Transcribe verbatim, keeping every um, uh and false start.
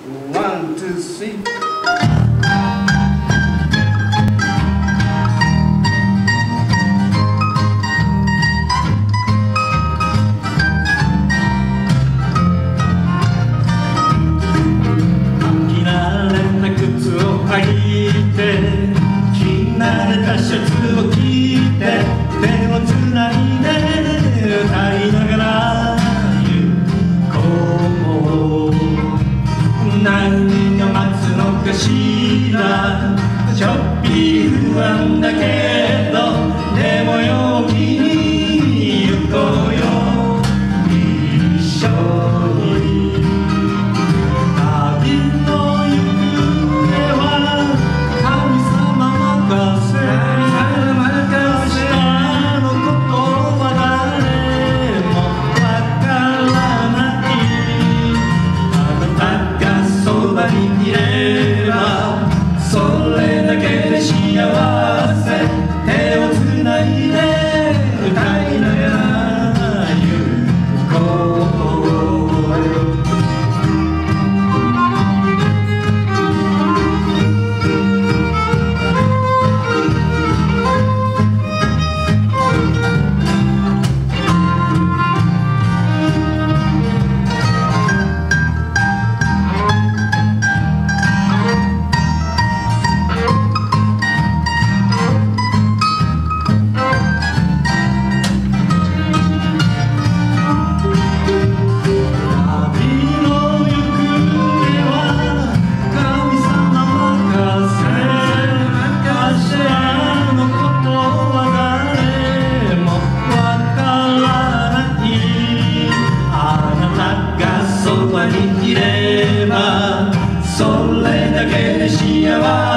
ワン、ツー、スリー。 着慣れた靴を履いて、着慣れたシャツを着て、手をつないで歌いながら行こう。何が待つのかしら、ちょっぴり不安だけど、でも陽気に行こうよ、一緒に。旅の行方は神様任せ、明日のことは誰もわからない。あなたがそばにいればそれだけで幸せ。手をつないで歌いながら行こう。いればそれだけで幸せ。